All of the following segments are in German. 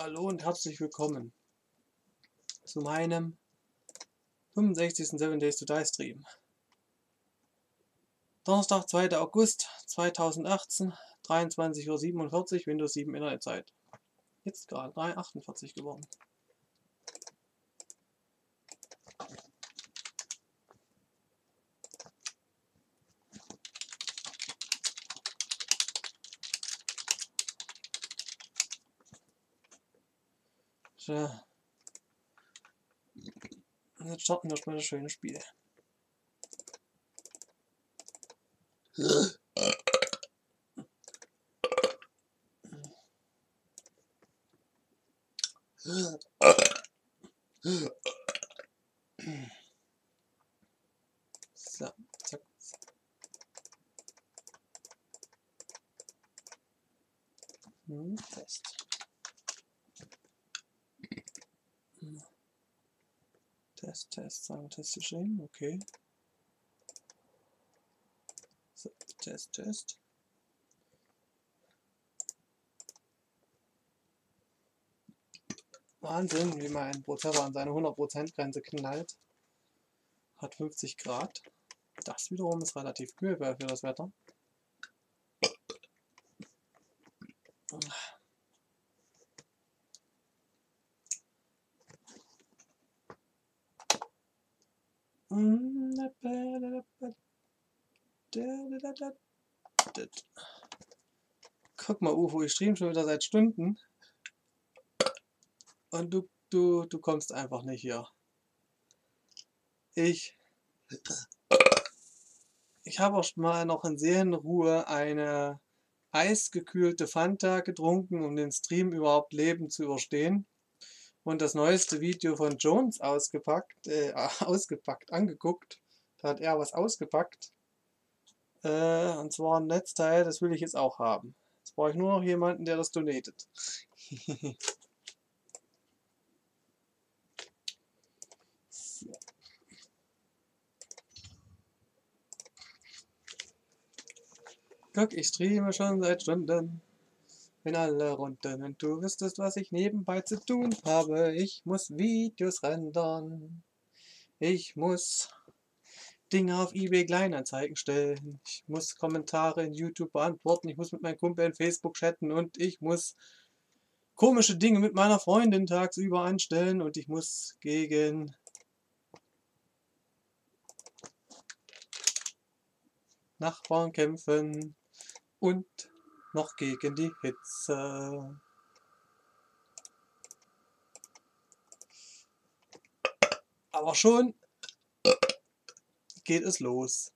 Hallo und herzlich willkommen zu meinem 65. 7 Days to Die Stream. Donnerstag, 2. August 2018, 23:47 Uhr, Windows 7 Internetzeit. Jetzt gerade 3:48 geworden. Tja. Und jetzt starten wir mal das schöne Spiel. So, zack. Test. Test, sagen Test geschrieben, okay. So, Test. Wahnsinn, wie man einen Prozessor an seine 100% Grenze knallt. Hat 50 Grad. Das wiederum ist relativ kühl für das Wetter. Guck mal, UFO, ich stream schon wieder seit Stunden und du kommst einfach nicht hier. Ich habe auch mal noch in Seelenruhe eine eisgekühlte Fanta getrunken, um den Stream überhaupt lebend zu überstehen. Und das neueste Video von Jones angeguckt. Da hat er was ausgepackt. Und zwar ein Netzteil, das will ich jetzt auch haben. Jetzt brauche ich nur noch jemanden, der das donatet. So. Guck, ich streame schon seit Stunden. In alle Runden und du wüsstest, was ich nebenbei zu tun habe. Ich muss Videos rendern. Ich muss Dinge auf eBay Kleinanzeigen stellen. Ich muss Kommentare in YouTube beantworten. Ich muss mit meinem Kumpel in Facebook chatten und ich muss komische Dinge mit meiner Freundin tagsüber anstellen und ich muss gegen Nachbarn kämpfen und noch gegen die Hitze. Aber schon geht es los.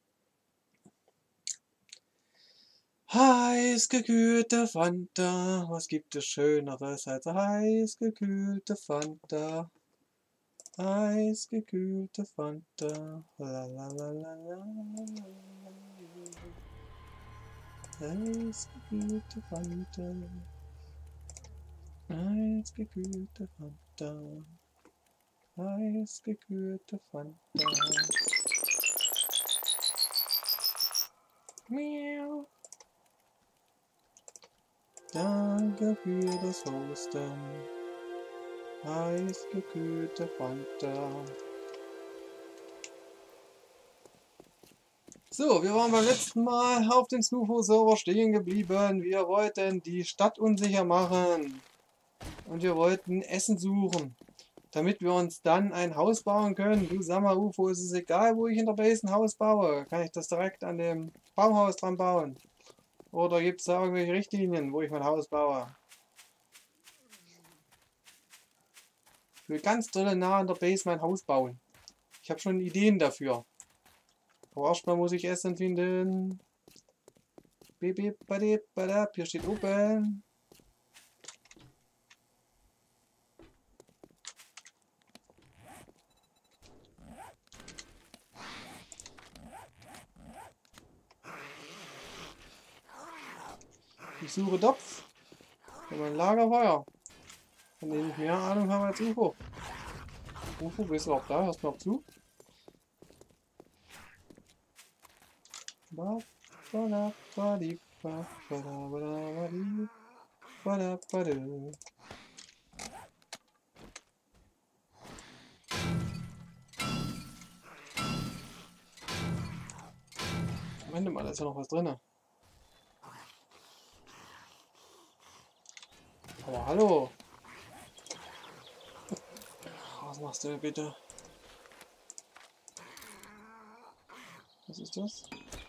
Heiß gekühlte Fanta, was gibt es Schöneres als heiß gekühlte Fanta? Heiß gekühlte Fanta, lalalala. Heiß gekühlte Fanta, heiß gekühlte Fanta, heiß gekühlte Fanta. Miau. Danke für das Hosten. Heiß gekühlte Fanta. So, wir waren beim letzten Mal auf dem Snufo-Server stehen geblieben. Wir wollten die Stadt unsicher machen. Und wir wollten Essen suchen, damit wir uns dann ein Haus bauen können. Du sag mal, UFO, ist es egal, wo ich in der Base ein Haus baue? Kann ich das direkt an dem Baumhaus dran bauen? Oder gibt es da irgendwelche Richtlinien, wo ich mein Haus baue? Ich will ganz doll nah an der Base mein Haus bauen. Ich habe schon Ideen dafür. Aber erstmal muss ich Essen finden. Hier steht oben. Ich suche Topf für mein Lagerfeuer. Von dem ich mehr Ahnung habe als UFO. UFO, bist du auch da? Hörst du noch zu? Moment mal, da ist ja noch was drin. Aber hallo. Was machst du denn bitte? Was ist das?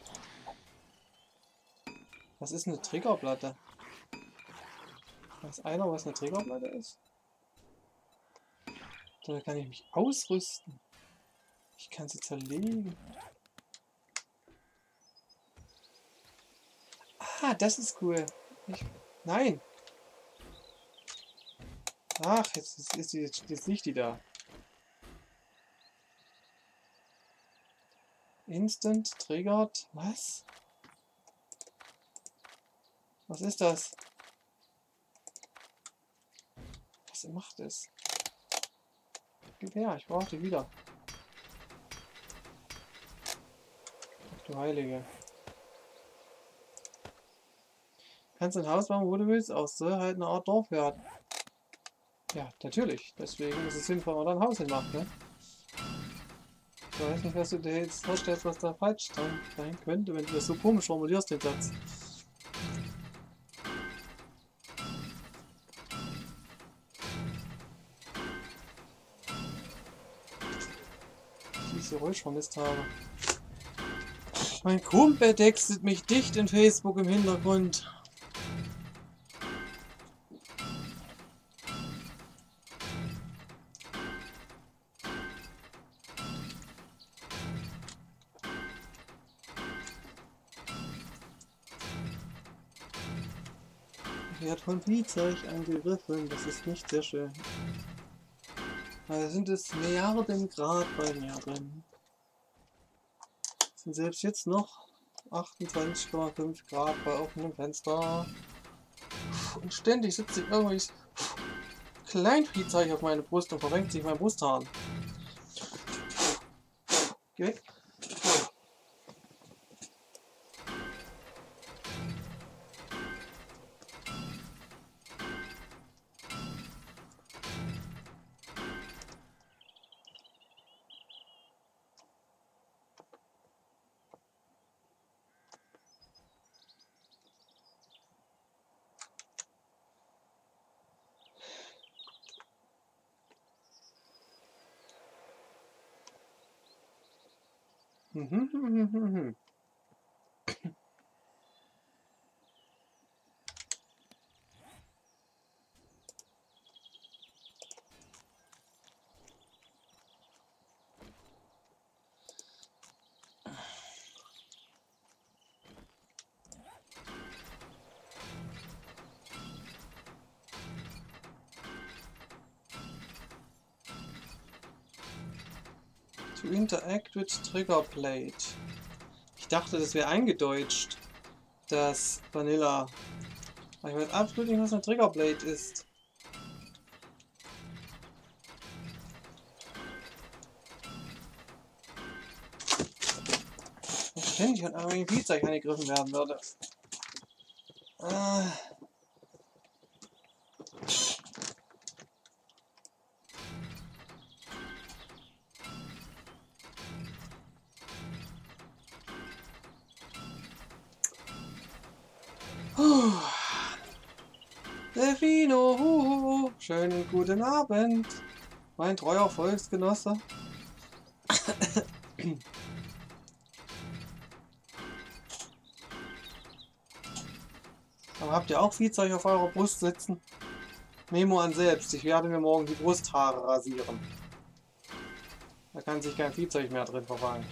Was ist eine Triggerplatte? Weiß einer, was eine Triggerplatte ist? Da kann ich mich ausrüsten. Ich kann sie zerlegen. Ah, das ist cool. Nein. Ach, jetzt nicht die da. Instant triggert. Was? Was ist das? Was macht es? Gib her, ich brauche die wieder. Ach du Heilige. Kannst ein Haus bauen, wo du willst, aus soll halt eine Art Dorf werden. Ja, natürlich. Deswegen ist es sinnvoll, wenn man da ein Haus hinmacht, ne? Ich weiß nicht, was du dir jetzt vorstellst, was da falsch sein könnte, wenn du das so komisch formulierst, den Satz. Die ich so ruhig vermisst habe. Mein Kumpel textet mich dicht in Facebook im Hintergrund. Er hat von Fliehzeug angegriffen, das ist nicht sehr schön. Da sind es Milliarden Grad bei mir drin. Sind selbst jetzt noch 28,5 Grad bei offenem Fenster. Und ständig sitzt sich irgendwie Kleinviehzeug auf meine Brust und verrenkt sich mein Brusthaar. Geh weg. To interact with Trigger Plate. Ich dachte, das wäre eingedeutscht, das Vanilla. Aber ich weiß absolut nicht, was eine Triggerblade ist. Ich ständig von irgendwelchen Viehzeug angegriffen werden würde. Delfino, schönen guten Abend, mein treuer Volksgenosse. Aber habt ihr auch Viehzeug auf eurer Brust sitzen? Memo an selbst, ich werde mir morgen die Brusthaare rasieren. Da kann sich kein Viehzeug mehr drin verfangen.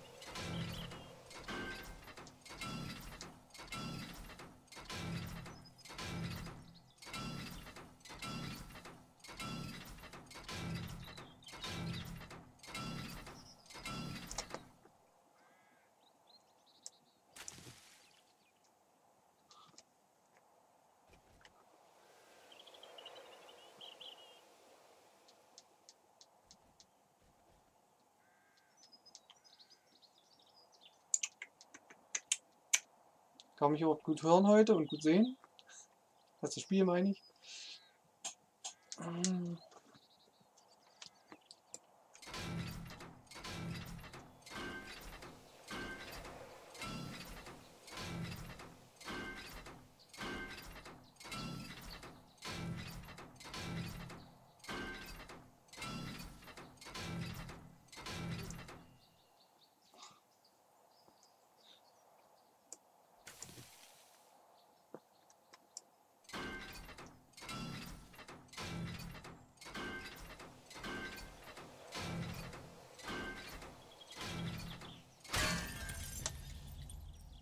Kann mich überhaupt gut hören heute und gut sehen? Das Spiel meine ich.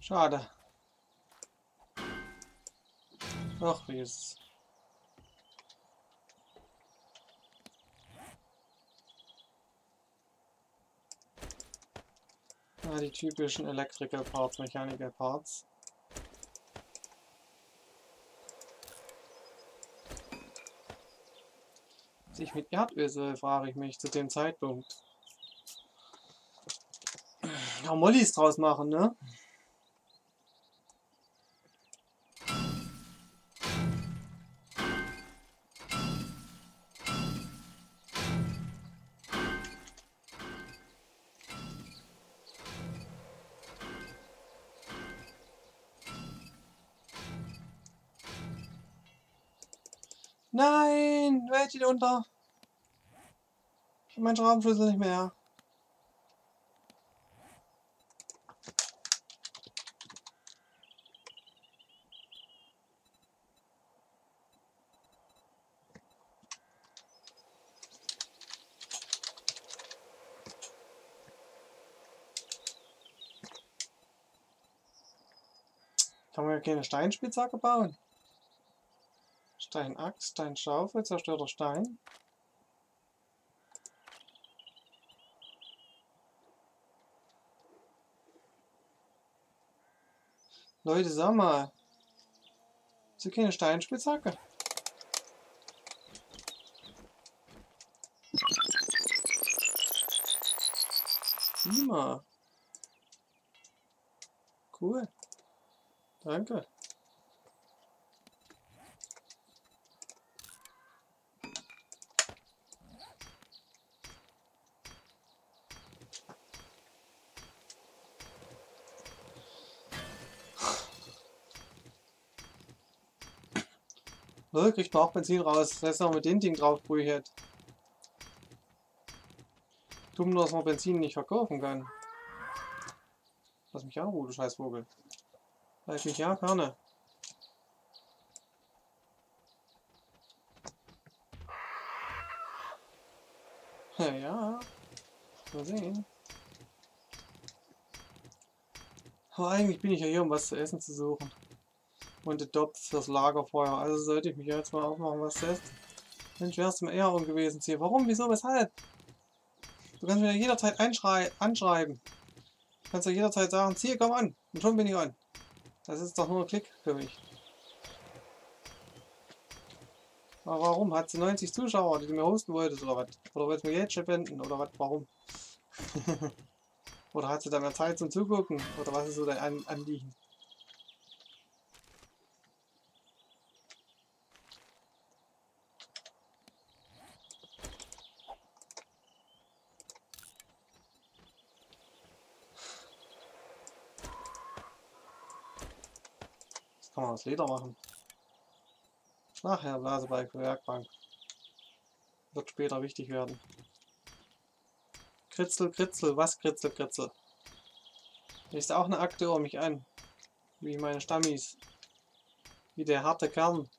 Schade. Ach, wie ist es? Ja, die typischen Electrical Parts, Mechanical Parts. Sich mit Erdöl soll, frage ich mich zu dem Zeitpunkt. Ja, Mollys draus machen, ne? Nein, Welt geht unter. Ich habe meinen Schraubenschlüssel nicht mehr. Kann man ja keine Steinspitzhacke bauen? Steinaxt, Steinschaufel, zerstörter Stein. Leute, sag mal. Ist hier keine Steinspitzhacke? Prima. Cool. Danke. Leute, kriegt man auch Benzin raus. Das heißt noch mit dem Ding drauf brühet. Dumm nur, dass man Benzin nicht verkaufen kann. Lass mich an, du Scheißvogel. Lass mich ja gerne. Ja, mal sehen. Aber eigentlich bin ich ja hier, um was zu essen zu suchen. Und den Topf fürs Lagerfeuer. Also sollte ich mich jetzt mal aufmachen, was das ist. Mensch, wärst du mal eher gewesen hier. Warum, wieso, weshalb? Du kannst mir ja jederzeit anschreiben. Du kannst ja jederzeit sagen, Ziel, komm an. Und schon bin ich an. Das ist doch nur ein Klick für mich. Aber warum? Hat sie 90 Zuschauer, die du mir hosten wolltest oder was? Oder wolltest du mir Geld spenden oder was? Warum? Oder hat sie da mehr Zeit zum Zugucken? Oder was ist so dein Anliegen? Das kann man aus Leder machen. Nachher Blasebalg für Werkbank. Wird später wichtig werden. Kritzel, Kritzel, was Kritzel, Kritzel? Hier ist auch eine Akte um mich an. Wie meine Stammis. Wie der harte Kern.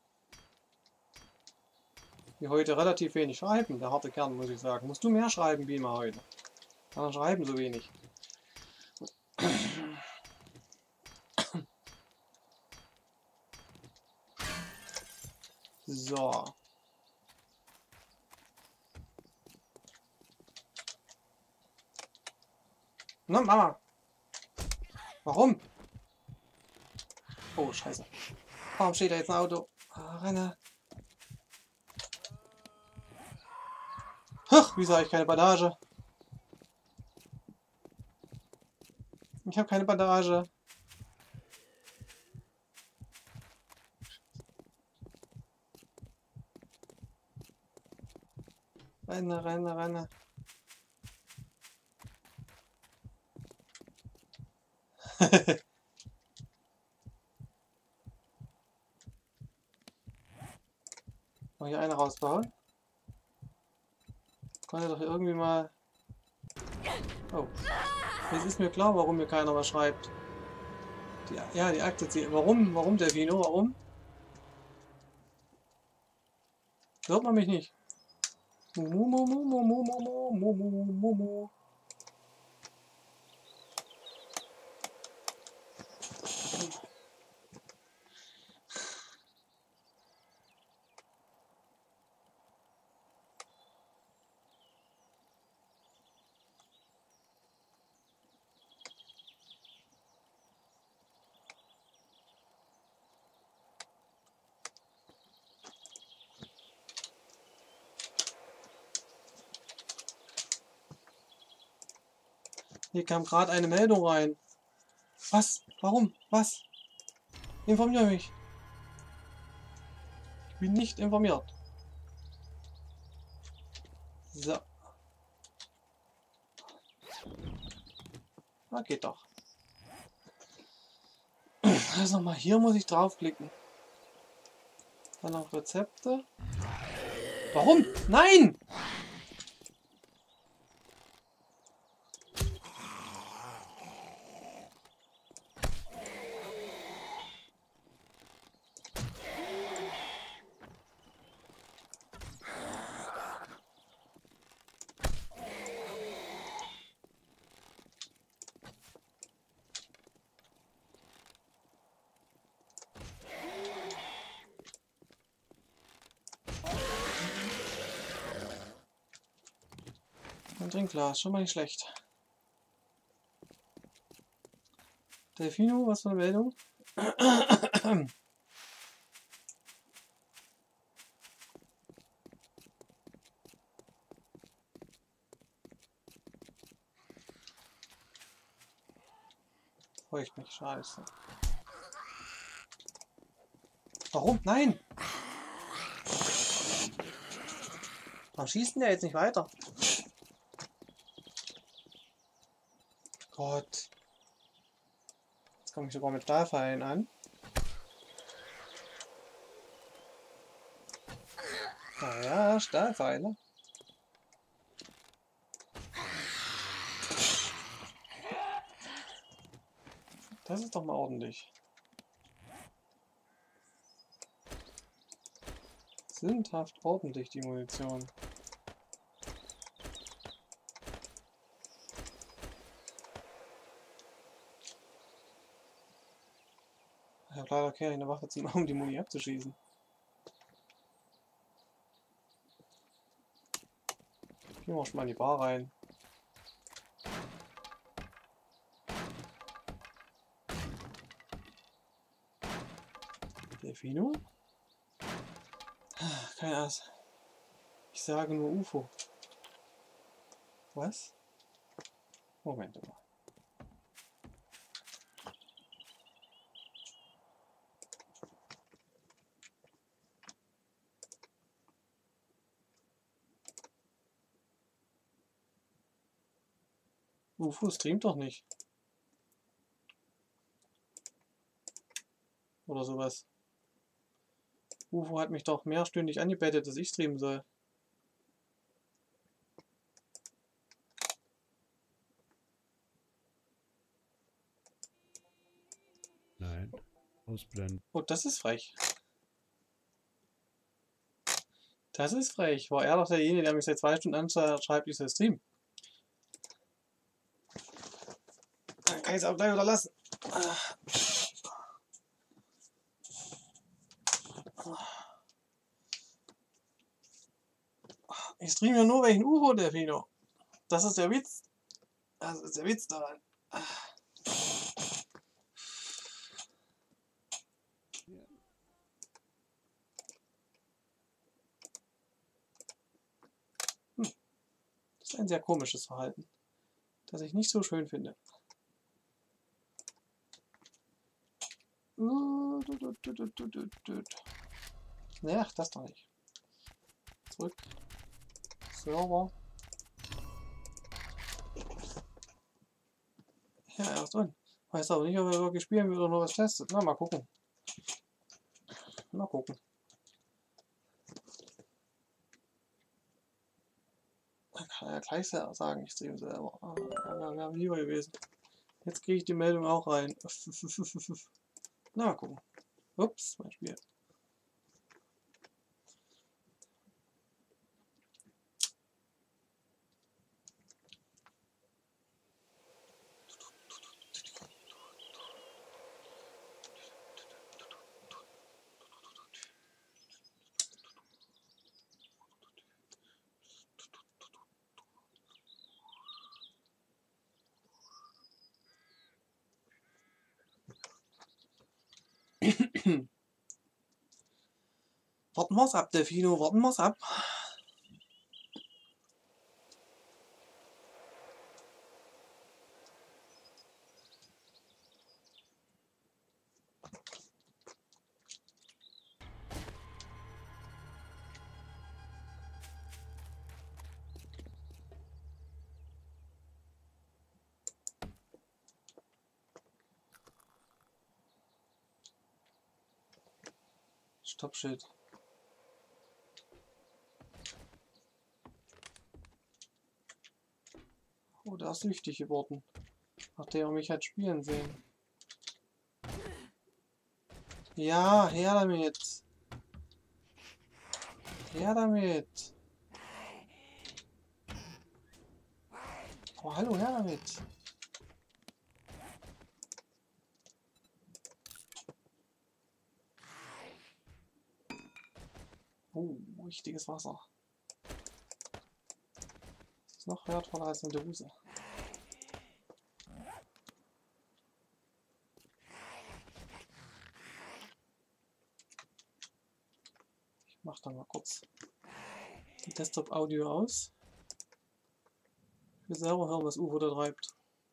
Die heute relativ wenig schreiben, der harte Kern, muss ich sagen. Musst du mehr schreiben, Beamer, heute. Anderen schreiben so wenig. So. Na, Mama. Warum? Oh, scheiße. Warum steht da jetzt ein Auto? Ah, Renne. Ach, wieso habe ich keine Bandage? Ich habe keine Bandage. Renne, renne, renne. Mal hier eine rausbauen. Kann ja doch irgendwie mal... Oh. Jetzt ist mir klar, warum mir keiner was schreibt. Ja, die Akte zieht. Warum, Delfino? Warum? Hört man mich nicht? Hier kam gerade eine Meldung rein. Was? Warum? Was? Informiere mich. Ich bin nicht informiert. So. Na, geht doch. Also nochmal, hier muss ich draufklicken. Dann auf Rezepte. Warum? Nein! Ein Trinkglas, schon mal nicht schlecht. Delfino, was für eine Meldung? Freue ich mich, scheiße. Warum? Nein! Warum schießt denn der jetzt nicht weiter? Gott. Jetzt komme ich sogar mit Stahlpfeilen an. Naja, Stahlpfeile. Das ist doch mal ordentlich. Sündhaft ordentlich, die Munition. Ich habe leider keine Waffe zum um die Muni abzuschießen. Gehen wir schon mal in die Bar rein. Delfino? Kein Ass. Ich sage nur UFO. Was? Moment mal. UFO streamt doch nicht. Oder sowas. UFO hat mich doch mehrstündig angebettet, dass ich streamen soll. Nein. Ausblenden. Oh, das ist frech. Das ist frech. War er doch derjenige, der mich seit 2 Stunden anschreibt, ich soll streamen. Dann kann ich es auch gleich wieder lassen. Ich streame ja nur wegen UFO, Delfino. Das ist der Witz. Das ist der Witz daran. Das ist ein sehr komisches Verhalten, das ich nicht so schön finde. Naja, das doch nicht. Zurück. Server. Ja, er ist drin. Weiß aber nicht, ob er wirklich spielen will oder nur was testet. Na, mal gucken. Mal gucken. Dann kann er ja gleich sagen, ich streame selber. Wäre lieber gewesen. Jetzt kriege ich die Meldung auch rein. Na, mal gucken. Ups, mein Spiel. Warten wir's ab, Delfino, warten wir's ab. Stoppschild. Oh, der ist süchtig geworden. Nachdem er mich hat spielen sehen. Ja, her damit. Her damit. Oh, hallo, her damit. Oh, richtiges Wasser. Das ist noch wertvoller als eine Dose. Ich mach dann mal kurz die Desktop-Audio aus. Ich will selber hören, was UFO da treibt.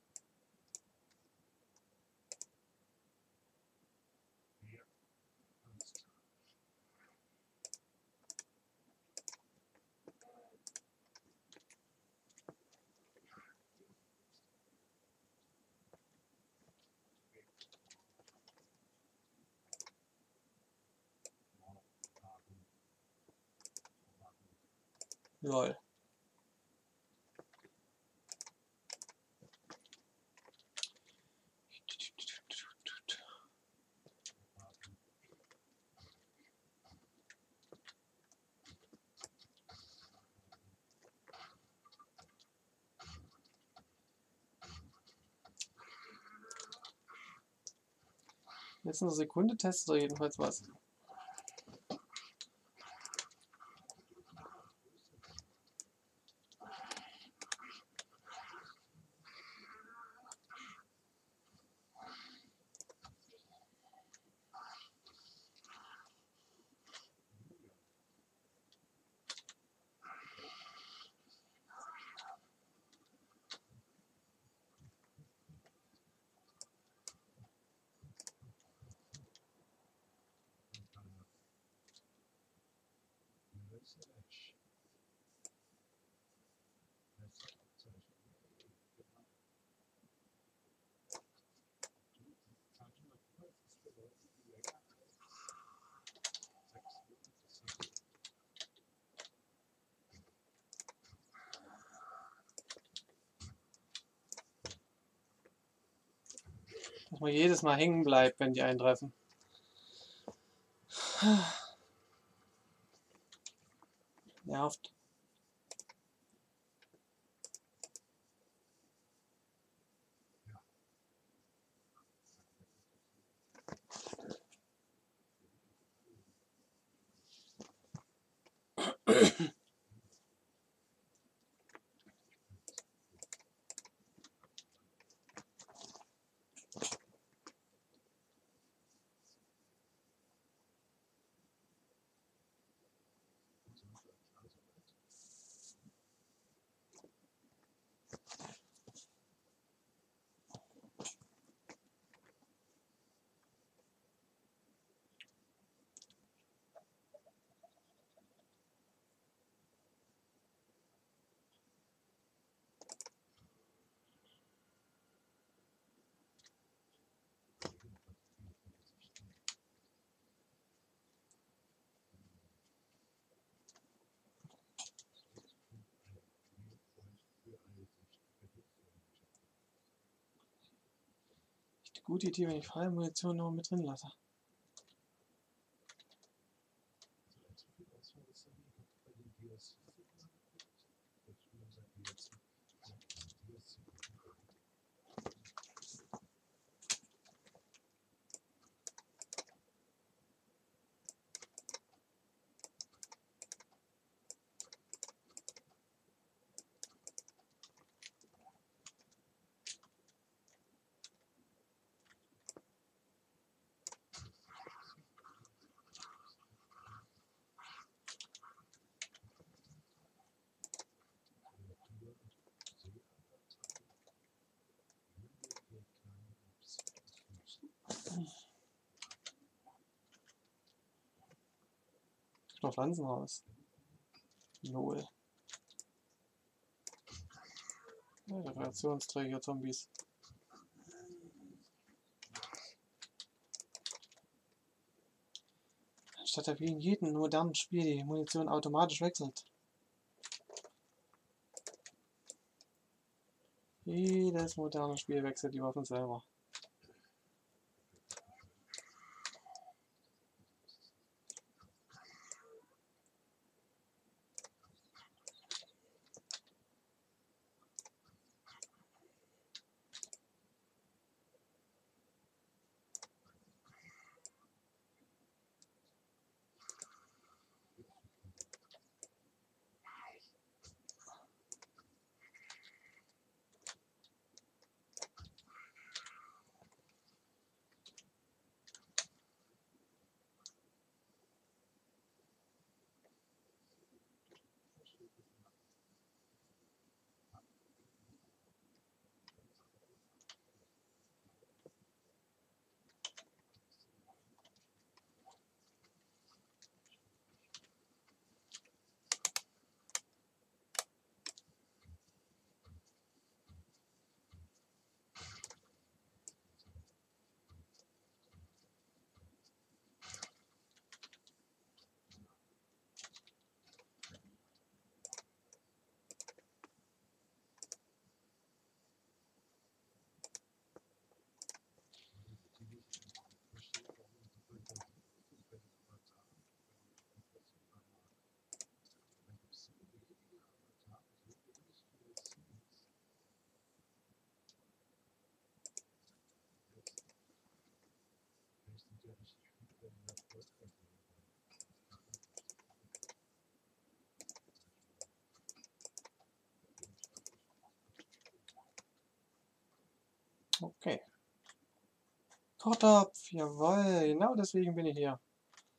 Lol. Jetzt in einer Sekunde testet er jedenfalls was. Dass man jedes Mal hängen bleibt, wenn die eintreffen. Nervt. Gute Idee, wenn ich freie Munition noch mit drin lasse. Noch Pflanzen raus. Lol. Reaktionsträger Zombies. Statt der wie in jedem modernen Spiel die Munition automatisch wechselt. Jedes moderne Spiel wechselt die Waffen selber. Okay. Kochtopf, jawohl, genau deswegen bin ich hier.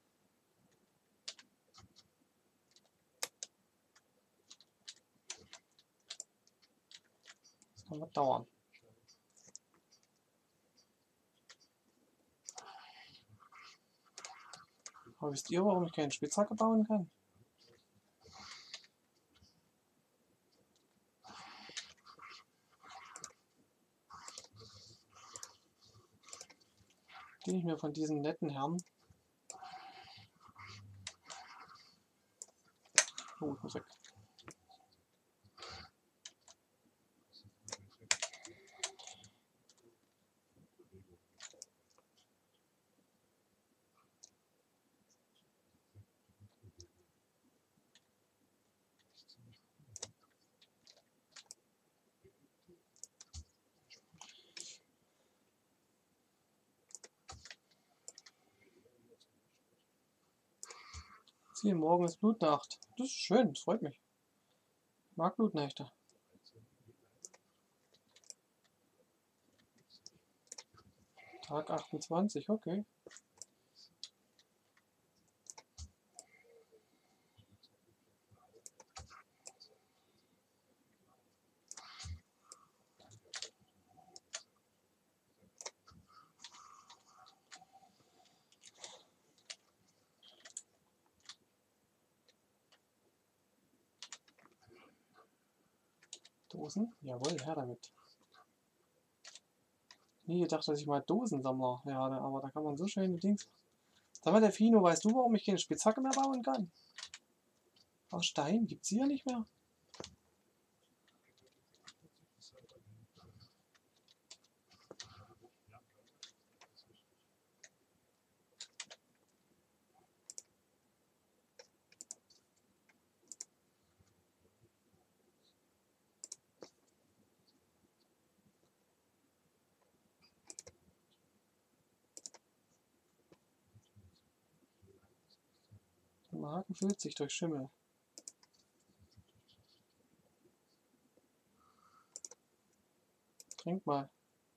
Das kann was dauern. Aber wisst ihr, warum ich keine Spitzhacke bauen kann? Den ich mir von diesen netten Herren. Oh, ich muss weg. Ziel, morgen ist Blutnacht. Das ist schön, das freut mich. Ich mag Blutnächte. Tag 28, okay. Dosen? Jawohl, her damit. Nie gedacht, dass ich mal Dosensammler werde, aber da kann man so schöne Dings. Sag mal, Delfino, weißt du, warum ich keine Spitzhacke mehr bauen kann? Aus Stein gibt's hier nicht mehr. Der Magen füllt sich durch Schimmel. Trink mal.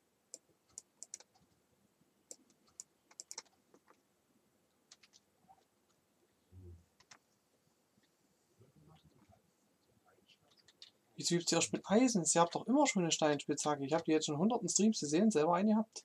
Wieso übt ihr erst mit Eisen? Ihr habt doch immer schon eine Steinspitzhacke. Ich habe die jetzt schon hunderten Streams gesehen, selber eine habt.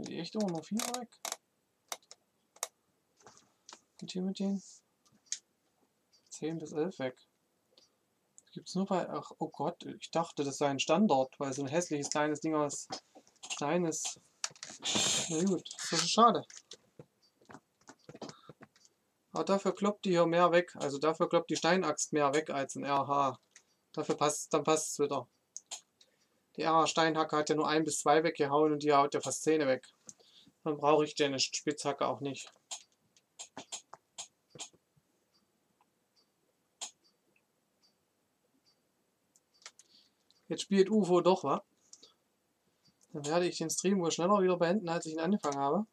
Sind die echt immer noch 4 weg? Und hier mit den 10 bis 11 weg. Gibt es nur bei. Ach, oh Gott, ich dachte, das sei ein Standard, weil so ein hässliches kleines Ding aus Stein ist. Na gut, das ist schade. Aber dafür kloppt die hier mehr weg. Also dafür kloppt die Steinaxt mehr weg als ein RH. Dafür dann passt es wieder. Die RH Steinhacke hat ja nur 1 bis 2 weggehauen und die haut ja fast 10 weg. Dann brauche ich den Spitzhacke auch nicht. Jetzt spielt UFO doch, wa? Dann werde ich den Stream wohl schneller wieder beenden, als ich ihn angefangen habe.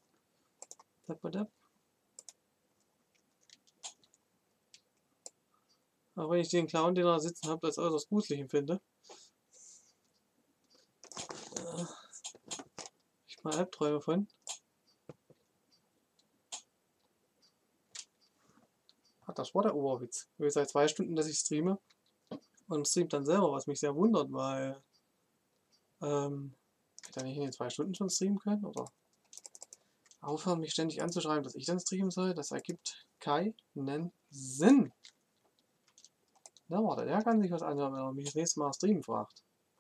Auch wenn ich den Clown, den er sitzen habt, als äußerst gruselig empfinde. Ich mal Albträume von. Ach, das war der Oberwitz. Ich seit 2 Stunden, dass ich streame. Und streamt dann selber, was mich sehr wundert, weil hätte er nicht in den 2 Stunden schon streamen können? Oder aufhören, mich ständig anzuschreiben, dass ich dann streamen soll? Das ergibt keinen Sinn. Na warte, der kann sich was anhören, wenn er mich das nächste Mal streamen fragt.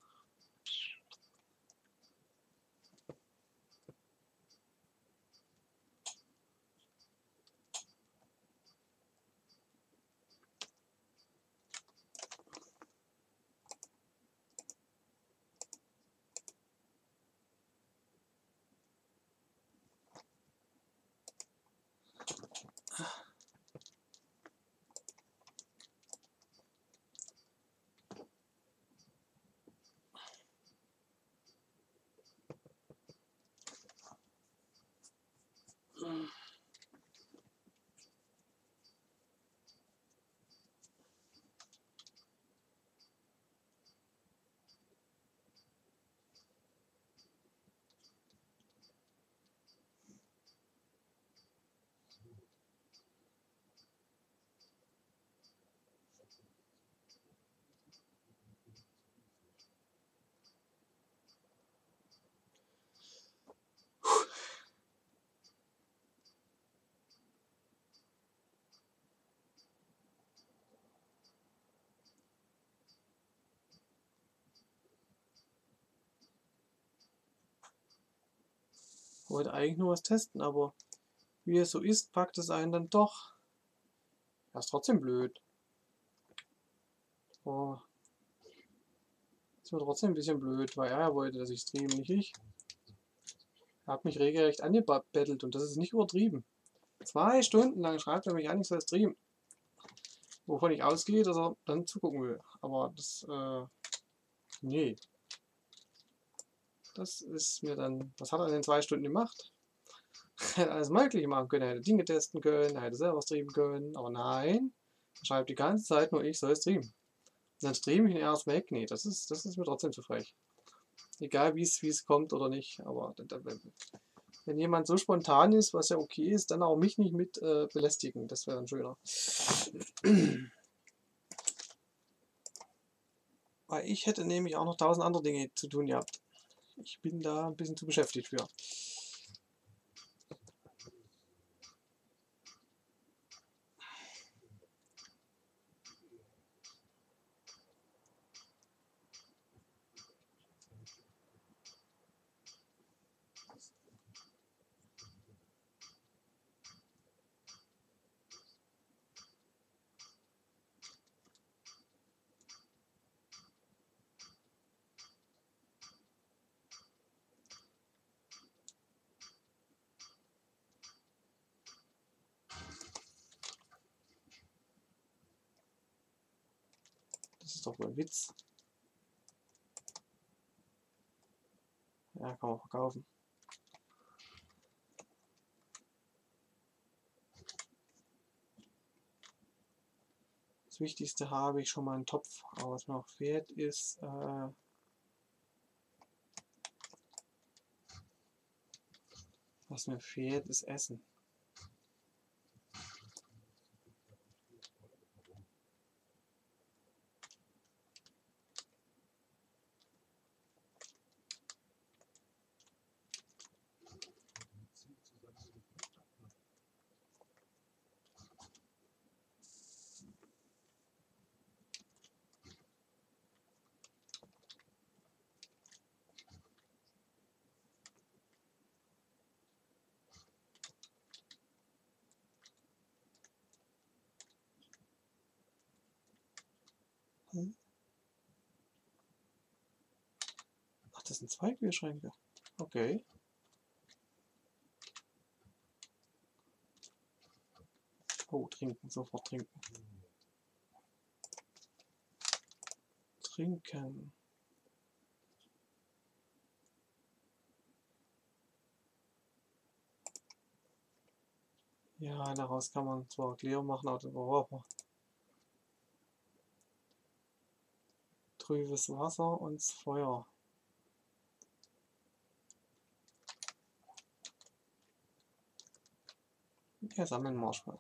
Wollte eigentlich nur was testen, aber wie es so ist, packt es einen dann doch. Das ist trotzdem blöd. Oh. Ist mir trotzdem ein bisschen blöd, weil er ja wollte, dass ich streame, nicht ich. Er hat mich regelrecht angebettelt und das ist nicht übertrieben. 2 Stunden lang schreibt er mich an, ich soll streamen. Wovon ich ausgehe, dass er dann zugucken will. Aber das, nee. Das ist mir dann, was hat er in den 2 Stunden gemacht? Er hätte alles Mögliche machen können, er hätte Dinge testen können, er hätte selber streamen können, aber nein, er schreibt die ganze Zeit nur, ich soll streamen. Und dann streame ich ihn erst weg, nee, das ist mir trotzdem zu frech. Egal wie es kommt oder nicht, aber wenn jemand so spontan ist, was ja okay ist, dann auch mich nicht mit belästigen, das wäre dann schöner. Weil ich hätte nämlich auch noch 1000 andere Dinge zu tun gehabt. Ich bin da ein bisschen zu beschäftigt für. Das ist doch wohl ein Witz. Ja, kann man verkaufen. Das Wichtigste habe ich schon mal einen Topf. Aber was mir noch fehlt ist Essen. Hm? Ach, das sind zwei Kühlschränke. Okay. Oh, trinken, sofort trinken. Trinken. Ja, daraus kann man zwar Clear machen, aber trübes Wasser und Feuer. Ja, sammeln Marshmallow.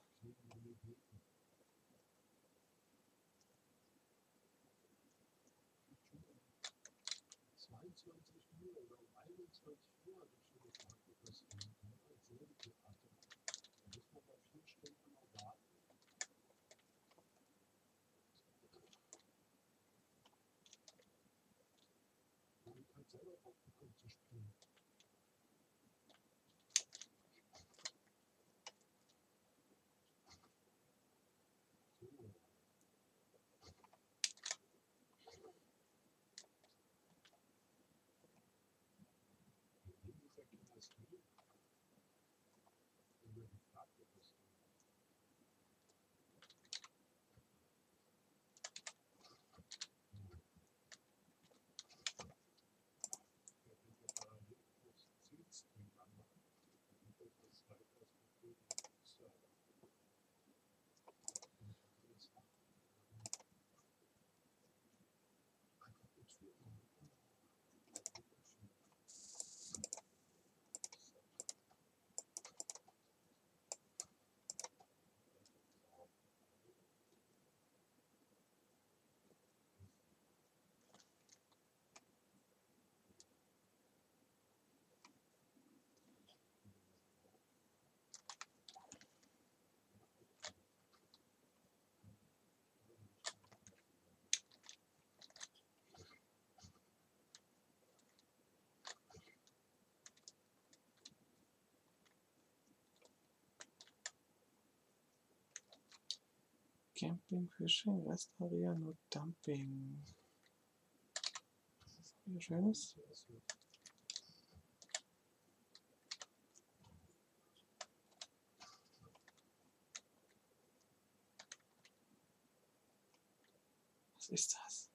Camping, Fishing, Restaurieren und Dumping. Was ist hier Schönes? Was ist das?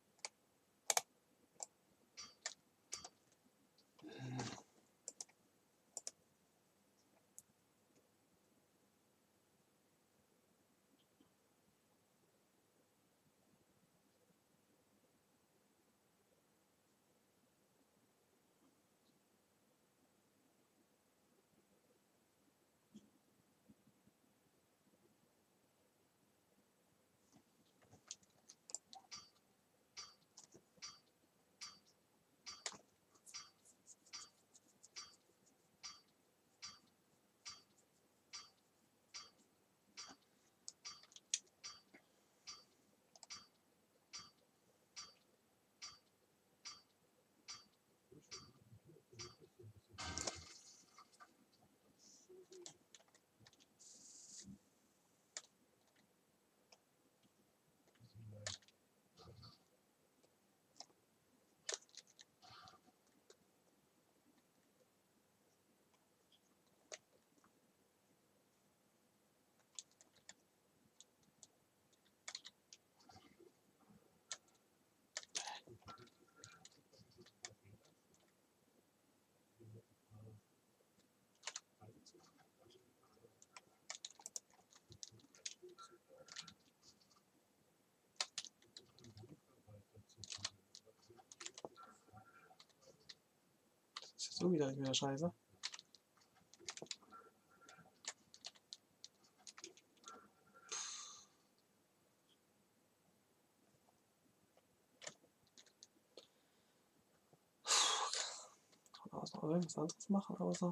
Das ist so wieder scheiße. Kann man noch irgendwas anderes machen, außer.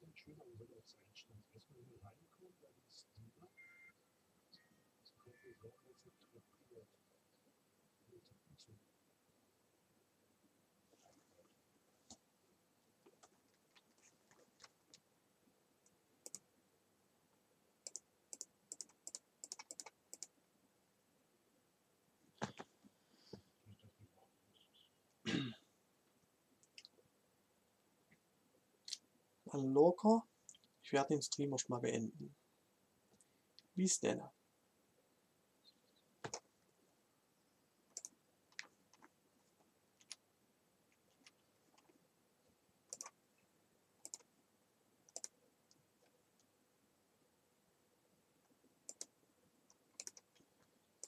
Locker. Ich werde den Stream erstmal beenden. Bis denn.